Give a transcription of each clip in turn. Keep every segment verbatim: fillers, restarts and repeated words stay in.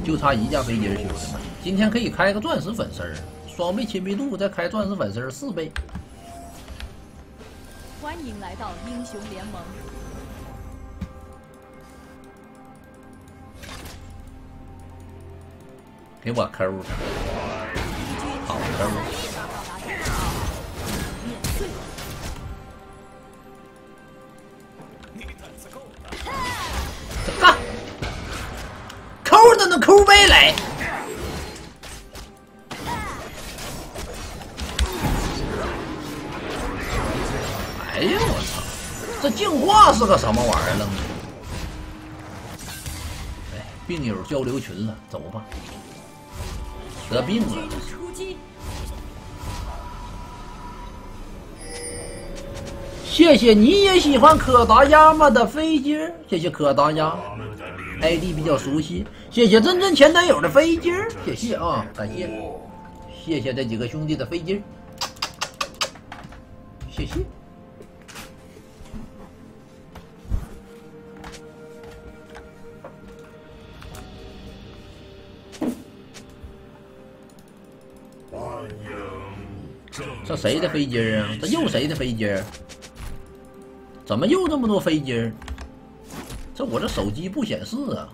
就差一架飞机修了。今天可以开个钻石粉丝儿，双倍亲密度，再开钻石粉丝儿四倍。 欢迎来到英雄联盟。 给我抠，好抠。这干，抠的能抠背来。哎呀我操！这净化是个什么玩意儿了？哎，病友交流群了，走吧。得病了。谢谢你也喜欢可达鸭吗的飞机，谢谢可达鸭 ，I D 比较熟悉。谢谢真真前男友的飞机，谢谢啊，感谢，谢谢这几个兄弟的飞机，谢谢。这谁的飞机啊？这又谁的飞机？怎么又这么多飞机？这我这手机不显示啊！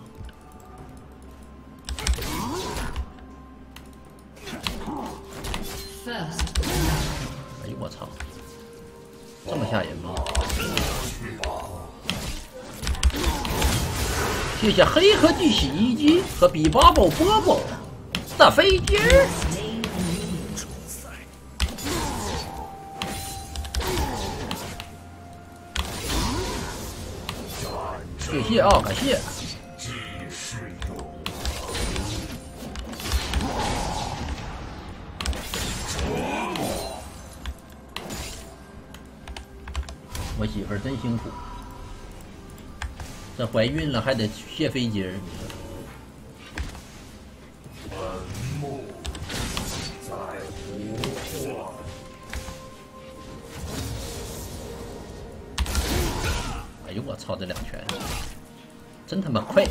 哎呦我操！这么吓人吗？谢谢黑科技洗衣机和比巴宝波波的飞机。谢谢啊，感谢。我媳妇儿真辛苦，这怀孕了还得卸飞机儿。哎呦我操，这两拳真他妈快！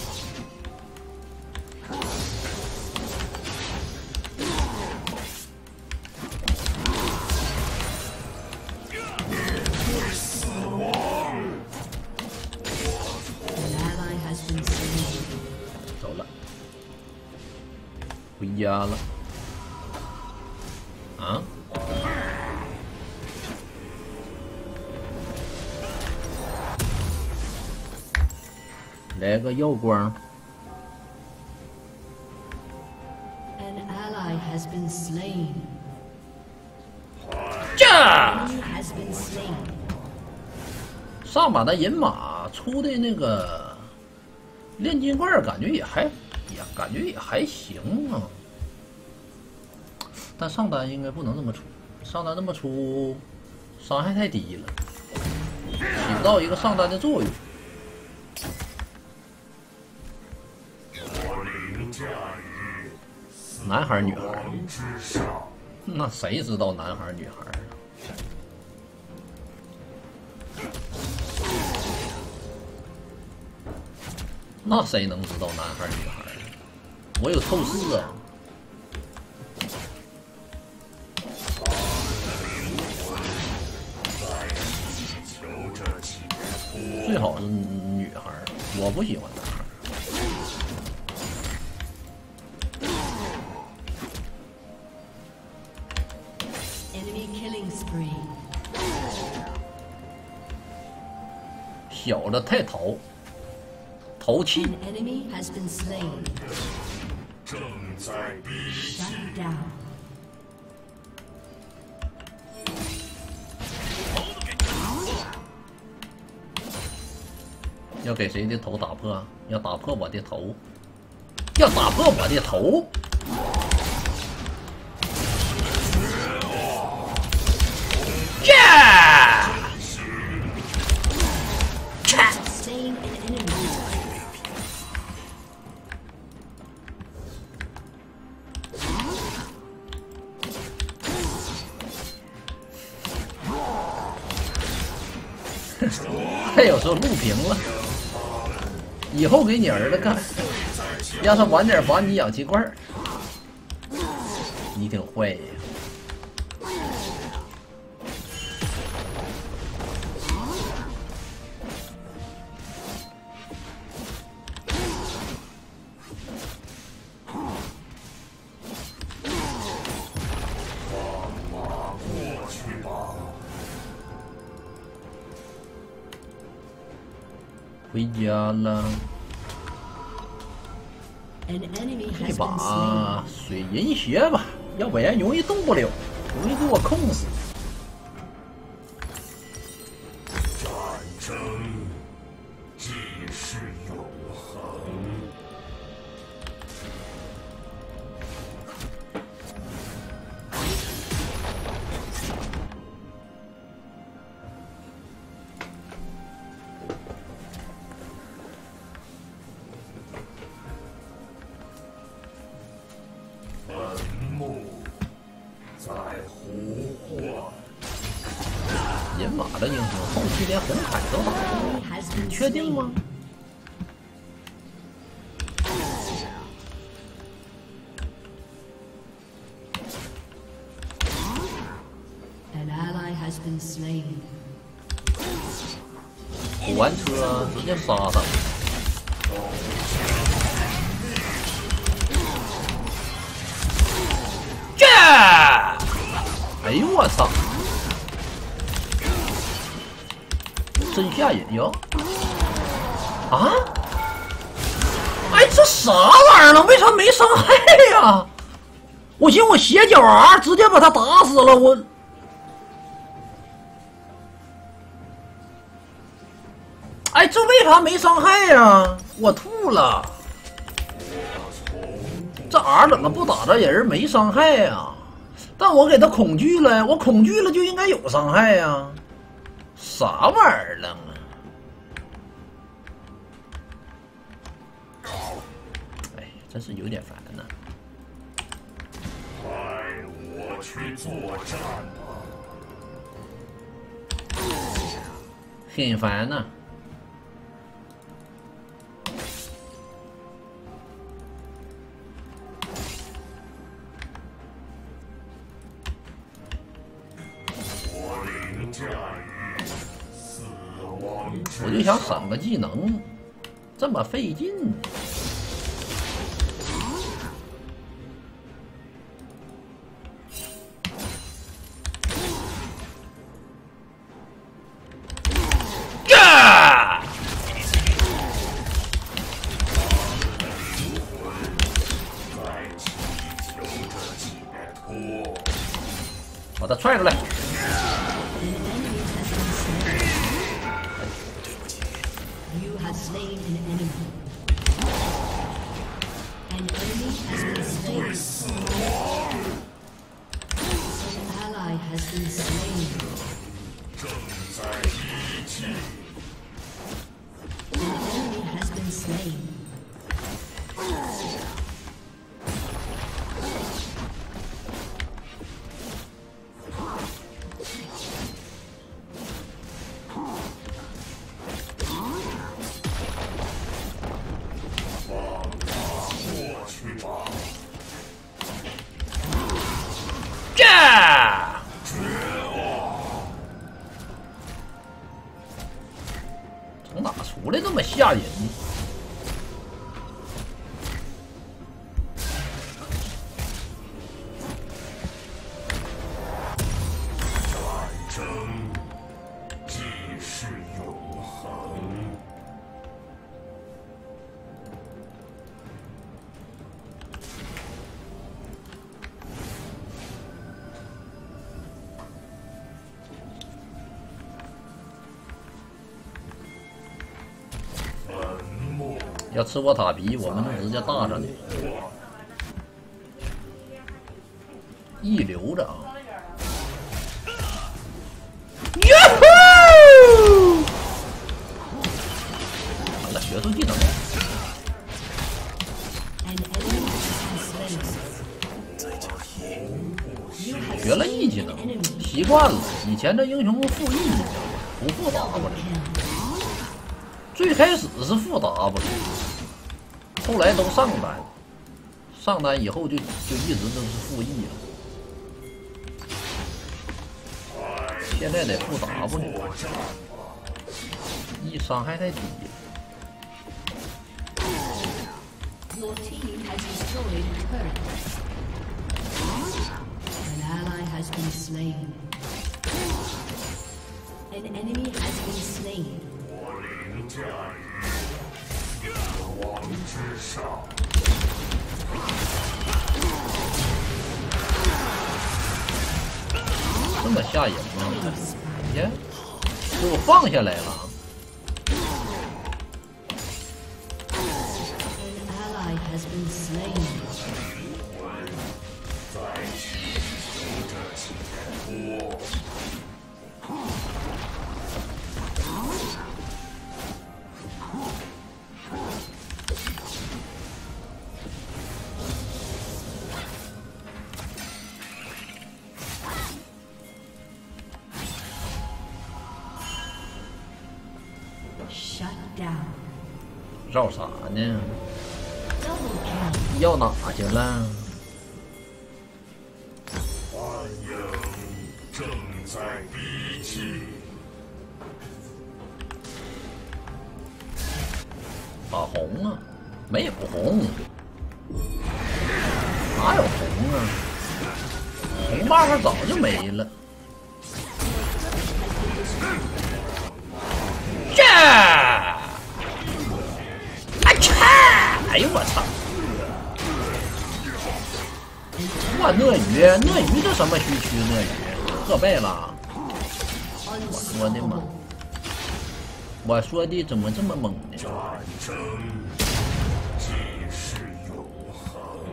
走了，回家了。啊？来个耀光。 An ally has been slain. 驾！ Has been slain. 上把那银马出的那个炼金罐，感觉也还也感觉也还行啊。但上单应该不能这么出，上单这么出伤害太低了，起不到一个上单的作用。男孩女孩，那谁知道男孩女孩啊？那谁能知道男孩女孩？我有透视啊！最好是女孩，我不喜欢男孩。 Enemy killing spree. 小的太淘，淘气。 An enemy has been slain. 正在逼 Shut down. 要给谁的头打破？要打破我的头！要打破我的头！呀！ Sustain an enemy. 还有时候录屏了。 以后给你儿子干，让他晚点把你氧气罐。你挺坏呀！回家了。这把水银鞋吧，要不然容易动不了，容易给我控死。 战争即是永恒。 人马的英雄后期连红海都打不过，你确定吗？补完车直接杀他！这，哎呦我操！真下瘾哟！啊！哎，这啥玩意儿了？为啥没伤害呀？我寻思我斜角 R 直接把他打死了，我。哎，这为啥没伤害呀？我吐了！这 R 怎么不打着人没伤害呀？但我给他恐惧了，我恐惧了就应该有伤害呀。啥玩意儿了啊？哎，真是有点烦呢。 派我去作战吧。 很烦呢。 我凌驾于死亡之我就想省个技能，这么费劲。把他踹出来！ 正在一起。 从哪出来这么吓人？ 战争即是永恒。 要吃我塔皮，我们能直接大上去，一留着啊！哟呼！完了，学出技能了。学了 E 技能，习惯了。以前这英雄负 E 技能，不负打过来。 最开始是负 W， 后来都上单，上单以后就就一直都是负 E 了。现在得负 W， E 伤害太低。 Your team has destroyed a turret. An ally has been slain. An enemy has been slain. 我凌驾于死亡之上。 这么吓人吗？耶，给我放下来了。 Has been slain. 在祈求着解脱。 Shut down. 绕啥呢？ 要哪去了？ 欢迎正在逼近。 打红啊？没有红，哪有红啊？红 buff 早就没了。这，啊切！哎呦我操！ 哇，鳄鱼，鳄鱼这什么区区鳄鱼？破败了！我说的嘛，我说的怎么这么猛呢？ 战争即是永恒。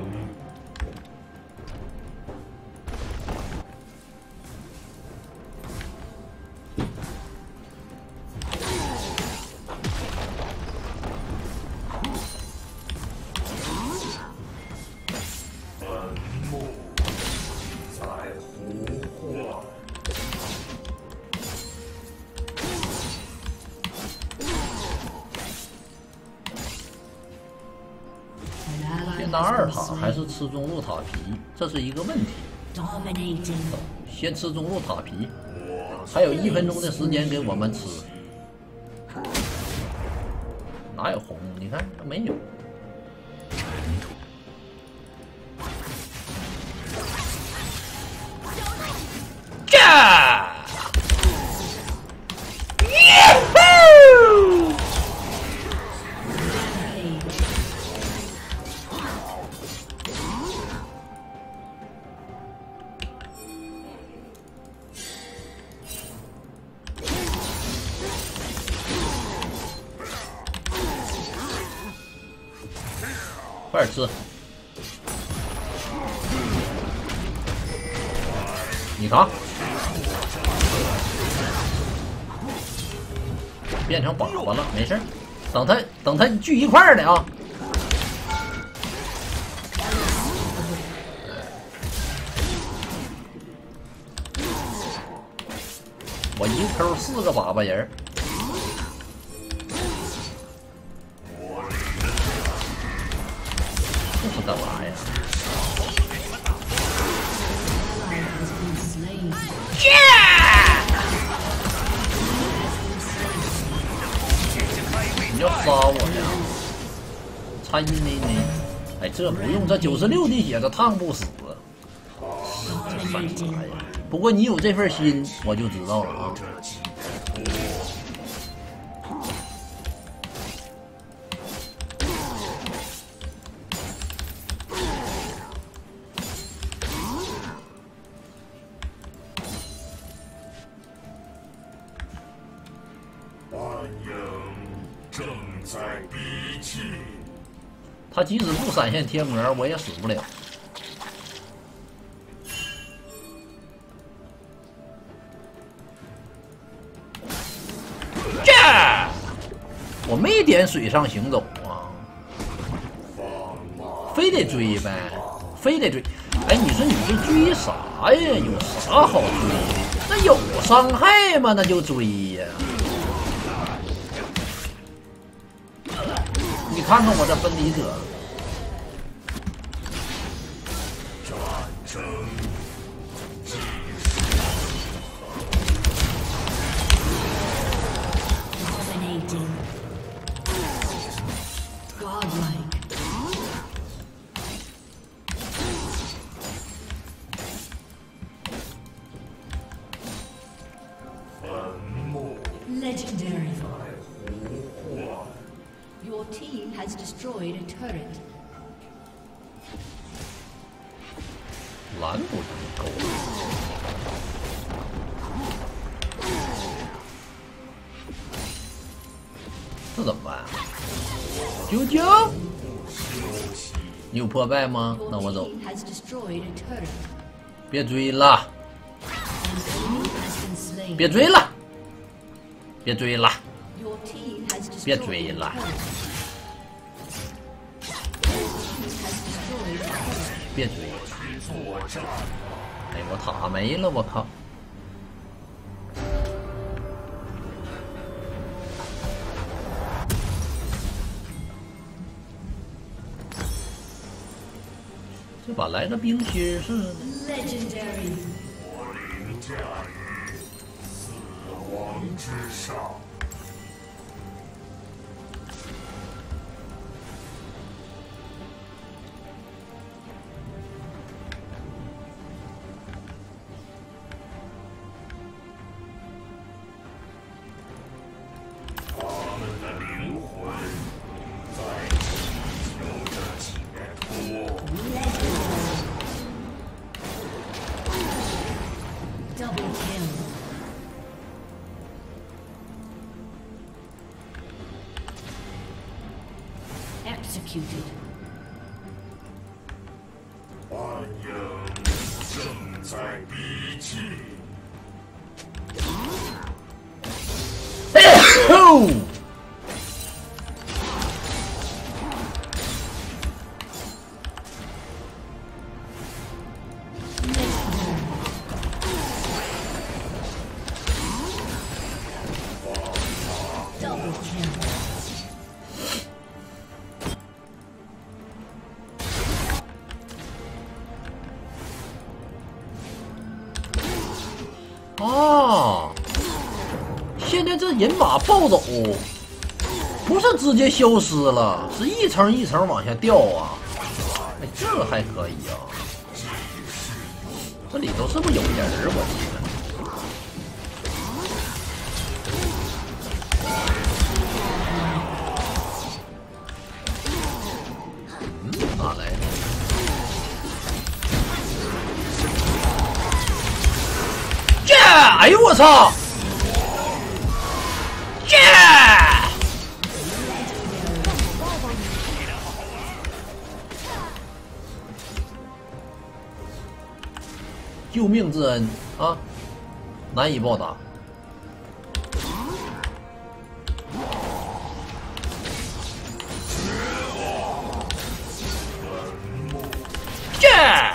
先打二塔还是吃中路塔皮，这是一个问题。 Dominating. 先吃中路塔皮，还有一分钟的时间给我们吃。哪有红？你看没有。这，耶呼！ 快点吃！你扛，变成粑粑了，没事，等他等他聚一块儿的啊！我一 Q 四个粑粑人儿。 这是干嘛呀？你要杀我呀？差一内内，哎，这不用，这九十六滴血，这烫不死。这干啥呀？不过你有这份心，我就知道了啊。 正在逼近。 他即使不闪现贴膜，我也死不了。这，我没点水上行走啊，非得追呗，非得追。哎，你说你这追啥呀？有啥好追的？那有伤害吗？那就追呀。 你看看我这分离者， 战争。 Legendary. Your team has destroyed a turret. 拦不住狗。这怎么办？啾啾，你有破败吗？那我走。别追了，别追了，别追了，别追了，别追！哎，我塔没了，我靠！这把来个冰心试试。 Legendary. 我凌驾于死亡之上。 Executed. 欢迎正在逼近。 哦！啊！现在这人马暴走，不是直接消失了，是一层一层往下掉啊！哎，这个还可以啊。这里头是不是有人儿？我记得。嗯，哪来的？ 哎呦我操！耶！救命之恩啊，难以报答。耶！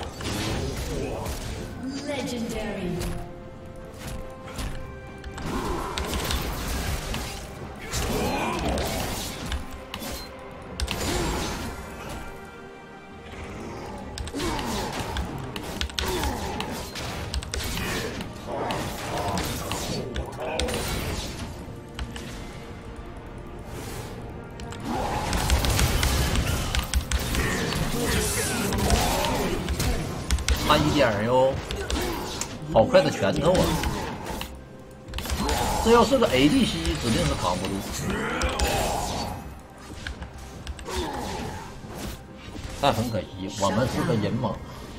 Legendary. 差一点哟，好快的拳头啊！这要是个 A D C， 指定是扛不住。但很可惜，我们是个人马。